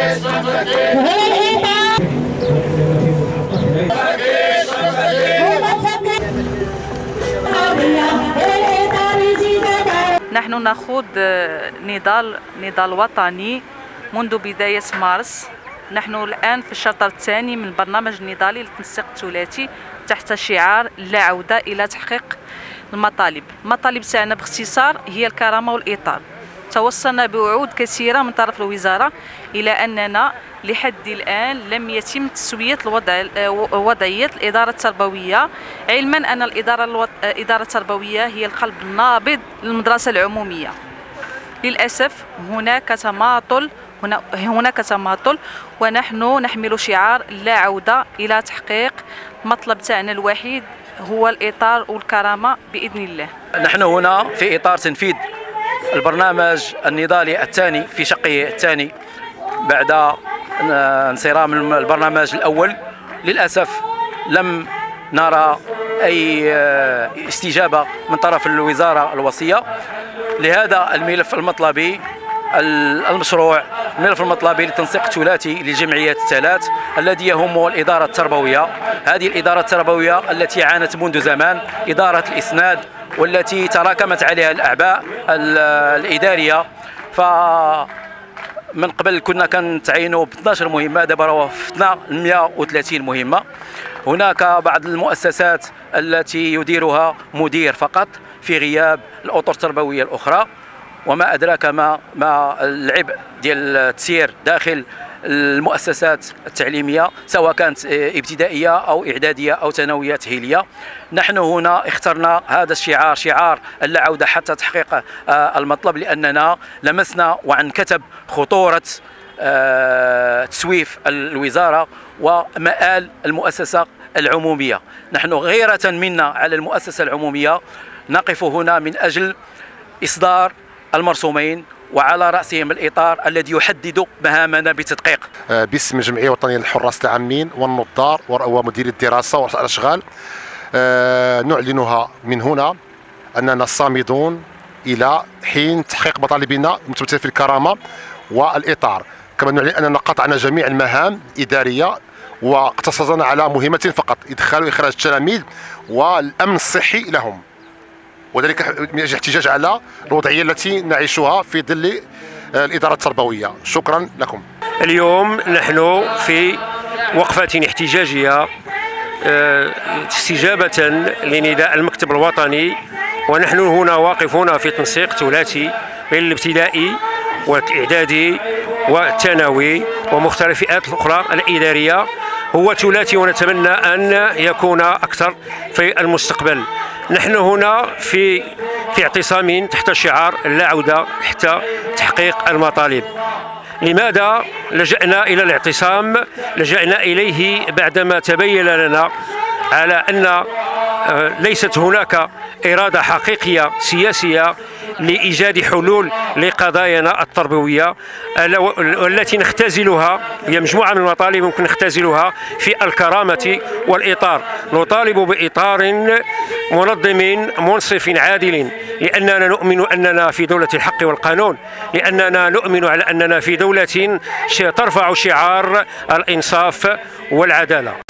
نحن نخوض نضال وطني منذ بداية مارس. نحن الآن في الشطر الثاني من البرنامج النضالي للتنسيق الثلاثي تحت شعار لا عودة إلى تحقيق المطالب. المطالب تاعنا باختصار هي الكرامة والإطار. توصلنا بوعود كثيرة من طرف الوزارة إلى أننا لحد الآن لم يتم تسوية وضعية الإدارة التربوية، علما أن الإدارة التربوية هي القلب النابض للمدرسة العمومية. للأسف هناك تماطل ونحن نحمل شعار لا عودة إلى تحقيق المطلب تاعنا الوحيد هو الإطار والكرامة بإذن الله. نحن هنا في إطار تنفيذ البرنامج النضالي الثاني في شقه الثاني بعد انصرام البرنامج الأول. للأسف لم نرى أي استجابة من طرف الوزارة الوصية لهذا الملف المطلبي المشروع، الملف المطلبي للتنسيق الثلاثي للجمعيات الثلاث الذي يهم الإدارة التربوية. هذه الإدارة التربوية التي عانت منذ زمان إدارة الإسناد والتي تراكمت عليها الأعباء الإدارية. من قبل كنا كنتعينوا ب 12 مهمة، دابا وفقنا 130 مهمة. هناك بعض المؤسسات التي يديرها مدير فقط في غياب الأطر التربوية الأخرى، وما أدراك ما العبء ديال التسيير داخل المؤسسات التعليمية سواء كانت ابتدائية أو إعدادية أو ثانوية تأهيلية. نحن هنا اخترنا هذا الشعار، شعار اللا عودة حتى تحقيق المطلب، لأننا لمسنا وانكتب خطورة تسويف الوزارة ومآل المؤسسة العمومية. نحن غيرة منا على المؤسسة العمومية نقف هنا من أجل إصدار المرسومين وعلى رأسهم الإطار الذي يحدد مهامنا بتدقيق. باسم الجمعية الوطنية للحراس العامين والنظار ومدير الدراسة والأشغال نعلنها من هنا أننا صامدون إلى حين تحقيق مطالبنا المتمثلة في الكرامة والإطار. كما نعلن أننا قطعنا جميع المهام الإدارية واقتصرنا على مهمة فقط، إدخال وإخراج التلاميذ والأمن الصحي لهم، وذلك من أجل الاحتجاج على الوضعية التي نعيشها في ظل الإدارة التربوية. شكرا لكم. اليوم نحن في وقفة احتجاجية استجابة لنداء المكتب الوطني، ونحن هنا واقفون في تنسيق ثلاثي بين الابتدائي والإعدادي والثانوي ومختلف الفئات الأخرى الإدارية. هو ثلاثي ونتمنى أن يكون أكثر في المستقبل. نحن هنا في اعتصام تحت شعار لا عودة حتى تحقيق المطالب. لماذا لجأنا إلى الاعتصام؟ لجأنا إليه بعدما تبين لنا على أن ليست هناك إرادة حقيقية سياسية لإيجاد حلول لقضايانا التربوية التي نختزلها. هي مجموعة من المطالب يمكن نختزلها في الكرامة والإطار. نطالب بإطار منظم منصف عادل، لأننا نؤمن أننا في دولة الحق والقانون، لأننا نؤمن على أننا في دولة ترفع شعار الإنصاف والعدالة.